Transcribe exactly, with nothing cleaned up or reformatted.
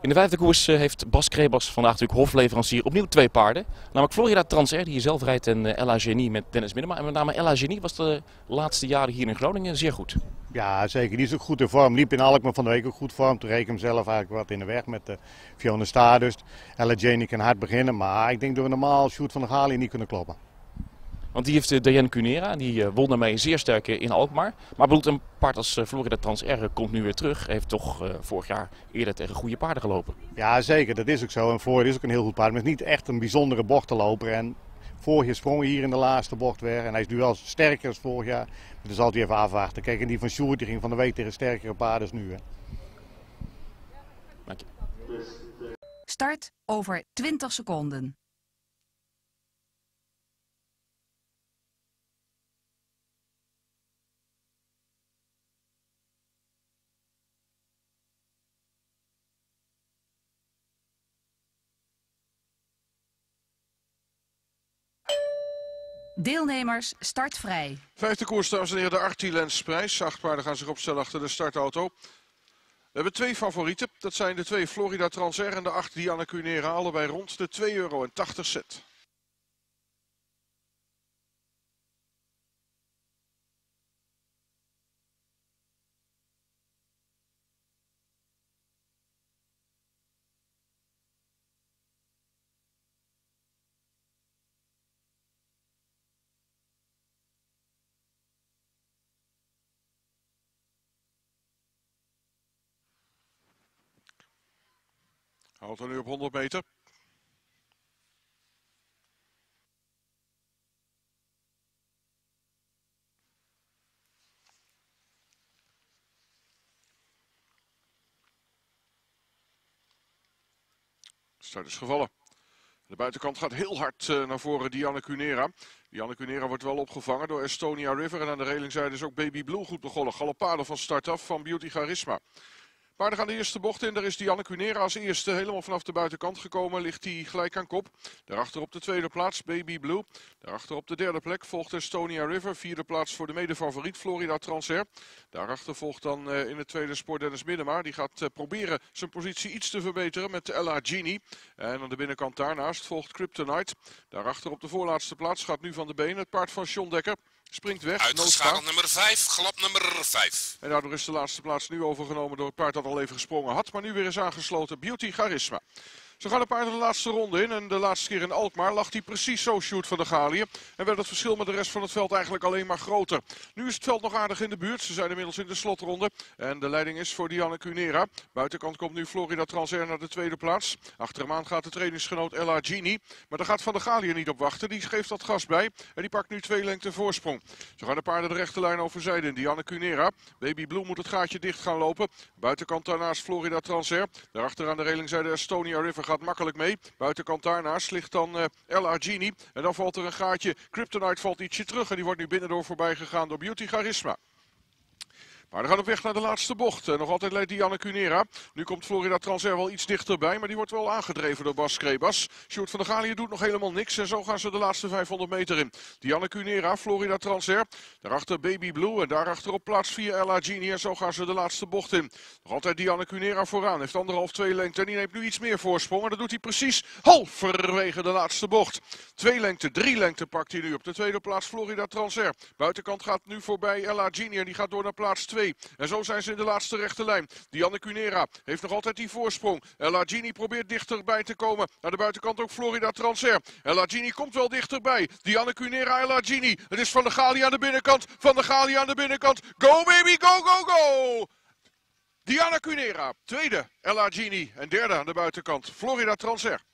In de vijfde koers uh, heeft Bas Krebas, vandaag natuurlijk hofleverancier, opnieuw twee paarden. Namelijk Florida Transair, die je zelf rijdt, en uh, Ella Genie met Dennis Middema. En met name Ella Genie was de laatste jaren hier in Groningen zeer goed. Ja, zeker. Die is ook goed in vorm. Liep in Alkmaar van de week ook goed vorm. Toen reed ik hem zelf eigenlijk wat in de weg met uh, Fiona Stardust. Ella Genie kan hard beginnen, maar ik denk dat we normaal Sjoerd van der Galie niet kunnen kloppen. Want die heeft uh, Diane Cunera, die uh, won daarmee zeer sterk in Alkmaar. Maar bedoelt een paard als uh, Florida Transair komt nu weer terug. Heeft toch uh, vorig jaar eerder tegen goede paarden gelopen. Ja, zeker. Dat is ook zo. En Florida is ook een heel goed paard. Maar het is niet echt een bijzondere bochtenloper. En vorig jaar sprong hij hier in de laatste bocht weer. En hij is nu wel sterker dan vorig jaar. Maar dan zal hij even afwachten. Kijk, en die van Sjoerd die ging van de week tegen sterkere paarden als nu. Hè. Dank je. Start over twintig seconden. Deelnemers startvrij. Vijfde koers, dames en heren, de Artilens-prijs. Acht paarden gaan zich opstellen achter de startauto. We hebben twee favorieten. Dat zijn de twee Florida Transair en de acht Diane Cunera. Allebei rond de twee euro en tachtig cent. Houdt er nu op honderd meter. Start is gevallen. De buitenkant gaat heel hard uh, naar voren, Diane Cunera. Diane Cunera wordt wel opgevangen door Estonia River. En aan de relingzijde is ook Baby Blue goed begonnen. Galopade van start af van Beauty Charisma. Paarden gaan de eerste bocht in. Daar is Diane Cunera als eerste helemaal vanaf de buitenkant gekomen. Ligt hij gelijk aan kop. Daarachter op de tweede plaats Baby Blue. Daarachter op de derde plek volgt Estonia River. Vierde plaats voor de medefavoriet Florida Transair. Daarachter volgt dan uh, in het tweede spoor Dennis Middema. Die gaat uh, proberen zijn positie iets te verbeteren met Ella Genie. En aan de binnenkant daarnaast volgt Kryptonite. Daarachter op de voorlaatste plaats gaat nu van de been het paard van John Dekker. Springt weg. Uitgeschakeld nummer vijf, galop nummer vijf. En daardoor is de laatste plaats nu overgenomen door het paard dat al even gesprongen had. Maar nu weer is aangesloten Beauty Charisma. Zo gaan de paarden de laatste ronde in. En de laatste keer in Alkmaar lag hij precies zo, Sjoerd van der Galie. En werd het verschil met de rest van het veld eigenlijk alleen maar groter. Nu is het veld nog aardig in de buurt. Ze zijn inmiddels in de slotronde. En de leiding is voor Diane Cunera. Buitenkant komt nu Florida Transair naar de tweede plaats. Achter hem aan gaat de trainingsgenoot Ella Genie. Maar daar gaat van der Galie niet op wachten. Die geeft dat gas bij. En die pakt nu twee lengte voorsprong. Zo gaan de paarden de rechte lijn overzijden in Diane Cunera. Baby Blue moet het gaatje dicht gaan lopen. Buitenkant daarnaast Florida Transair. Daarachter aan de relingzijde Estonia River gaat makkelijk mee. Buitenkant daarnaast ligt dan uh, Ella Genie. En dan valt er een gaatje. Kryptonite valt ietsje terug. En die wordt nu binnendoor voorbij gegaan door Beauty Charisma. Maar we gaan op weg naar de laatste bocht. Nog altijd leidt Diane Cunera. Nu komt Florida Transair wel iets dichterbij. Maar die wordt wel aangedreven door Bas Krebas. Sjoerd van der Galie doet nog helemaal niks. En zo gaan ze de laatste vijfhonderd meter in. Diane Cunera, Florida Transair. Daarachter Baby Blue. En daarachter op plaats vier Ella Genie. En zo gaan ze de laatste bocht in. Nog altijd Diane Cunera vooraan. Heeft anderhalf, twee lengte. En die neemt nu iets meer voorsprong. En dat doet hij precies halverwege de laatste bocht. Twee lengte, drie lengte pakt hij nu. Op de tweede plaats Florida Transair. Buitenkant gaat nu voorbij Ella Genie. En die gaat door naar plaats twee. En zo zijn ze in de laatste rechte lijn. Diane Cunera heeft nog altijd die voorsprong. Ella Genie probeert dichterbij te komen. Naar de buitenkant ook Florida Transair. Ella Genie komt wel dichterbij. Diane Cunera, Ella Genie. Het is Van der Galie aan de binnenkant. Van der Galie aan de binnenkant. Go baby, go, go, go! Diane Cunera, tweede Ella Genie. En derde aan de buitenkant Florida Transair.